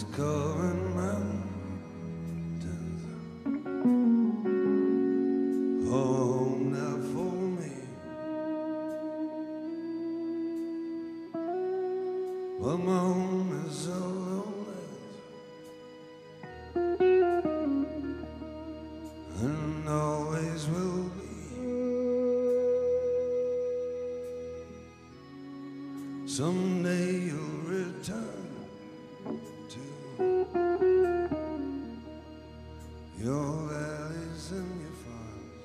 covering mountains, home now for me. But my home is so lonely, and always will be. Someday you'll return to your valleys and your farms,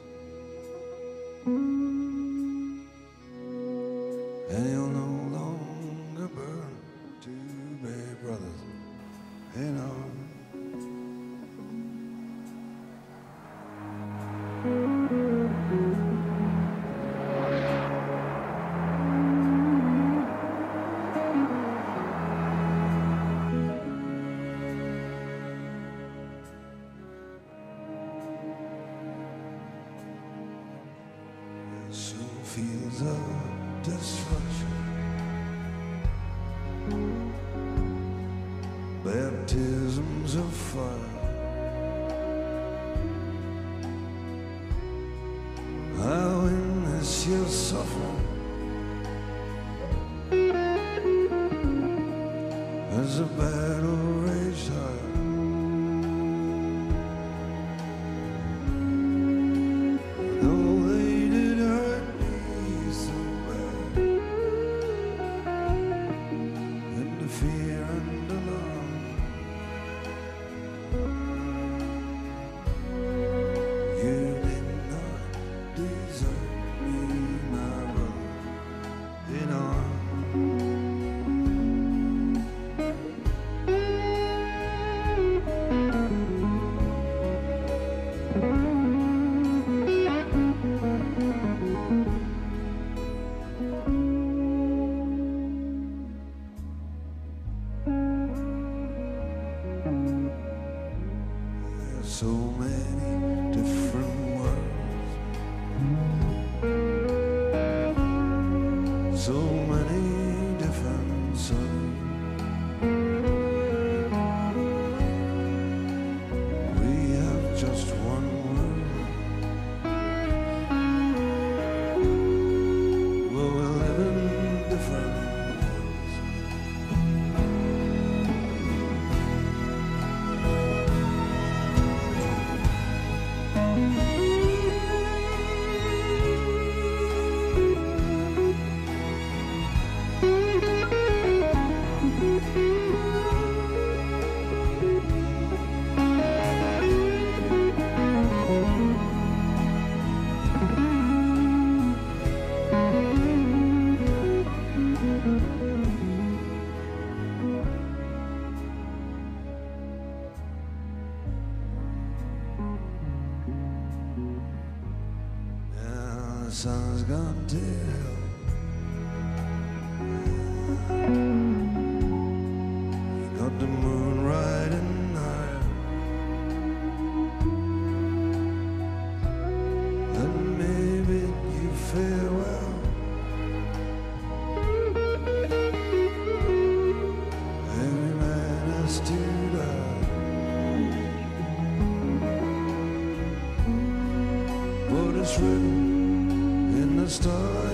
and you'll no longer burn to be brothers in arms. Soon fields of destruction, baptisms of fire. I witness your suffering as the battle raged high. Though they did hurt me so bad, and the fear and alarm, you did not desert me, my brother in arms. There's so many different worlds, so many different suns. We have just one world, where we live in different worlds. Now the sun's gone to hell. You got the moon riding high, and maybe you farewell. Every man has to die, but it's written in the stars.